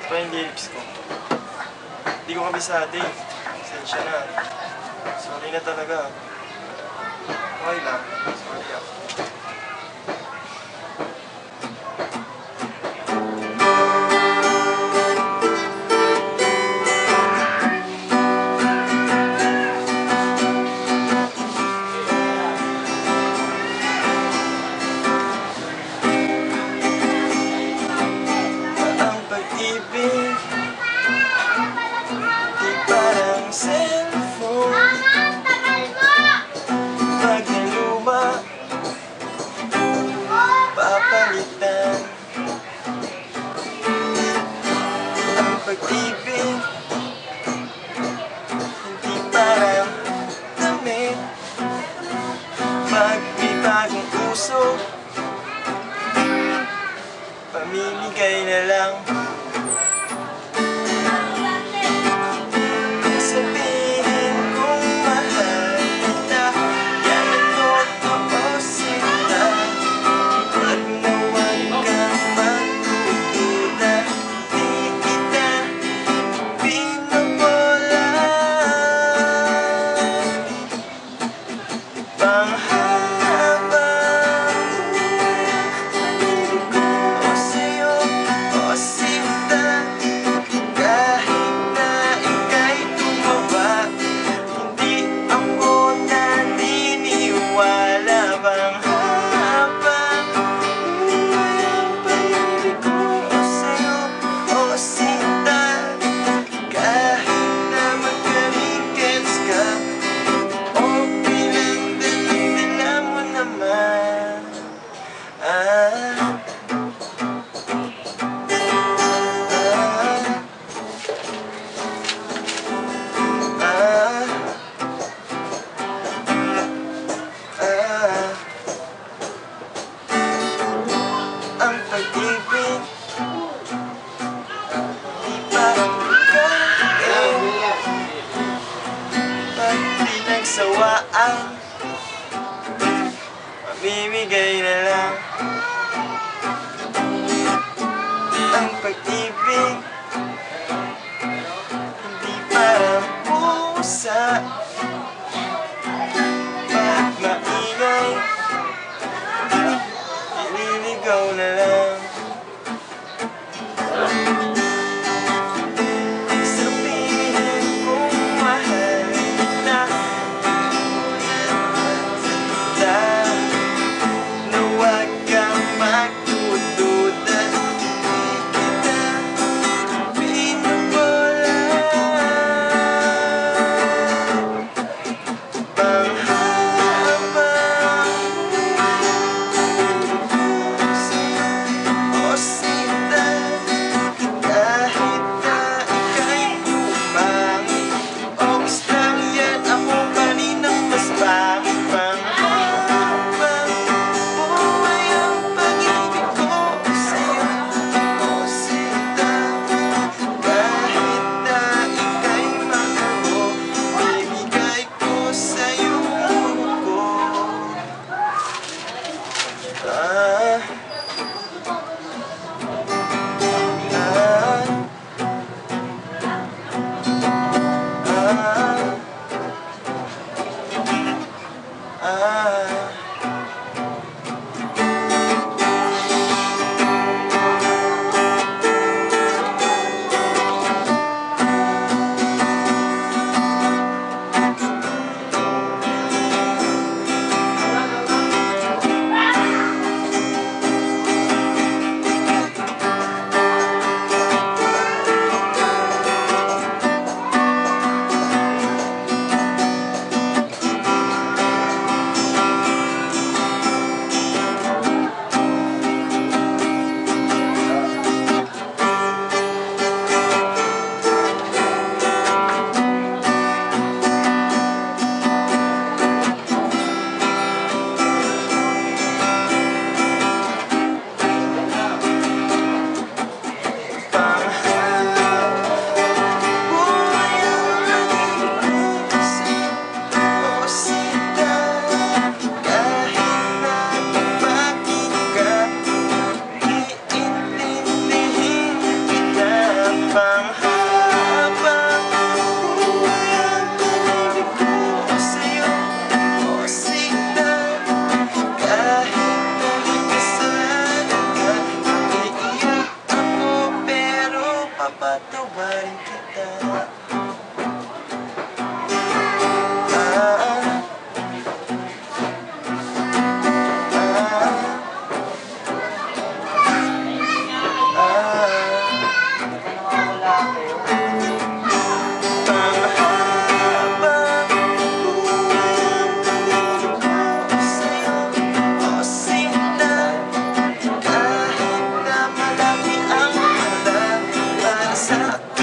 Ito pa yung lyrics ko. Hindi ko kabisado eh. Sensya na. Sorry na talaga. Okay lang. Sorry ako. Ang pag-ibig di parang cellphone. Pag naluma, papalitan. Ang pag-ibig hindi parang damit. Pag may bagong uso, pamimigay na lang. Sabihin kong mahal kita, yan ang totoo sila. Pag nawag kang magdududa, di kita binabola. Panghabang pag-ibig ko sa'yo, o sinta. Kahit na ika'y tumaba, hindi ako naniniwala. Panghabang pag-ibig ko sa'yo, o sinta. Kahit na magka-weekends ka, okay lang, dala mo naman. Ang pag-ibig di parang pagkain. Pag pinagsawaan, mamimigay na lang. Ang pag-ibig hindi parang pusa. Pag maingay, ililigaw na lang. Sabihin kong mahal kita, na huwag kang magdududa. Di kita papatawarin kita. Sa